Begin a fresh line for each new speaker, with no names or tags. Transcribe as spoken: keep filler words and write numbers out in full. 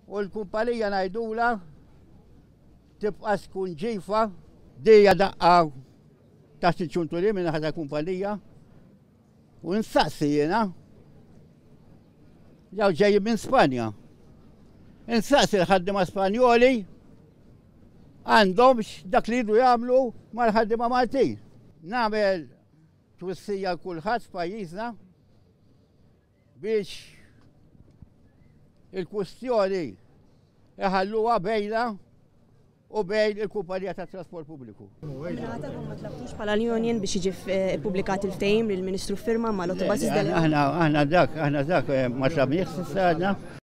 u l-kumpanija ngħidula tibqa' tkun ġifa dejja daqqa taħt il-ċunturi minn ħadd kumpanija u nsaqsi jiena jew ġejjin minn Spanja. Insaqsi l-ħaddiema Spanjoli għandhomx dak li jridu jagħmlu mal-ħaddiema Maltin. Nagħmel twissija kulħadd f'pajjiżna biex il-kwistjoni iħalluha bejna u bejn il-kumpanija tat trasport pubbliku.
Minħatakom ma tlabtux bħala l-Union biex jiġi ppubblikat il-ftehim lill-Ministru firma mal-autobuses.
Aħna dak, aħna dak ma tlabniex s'issa għadna.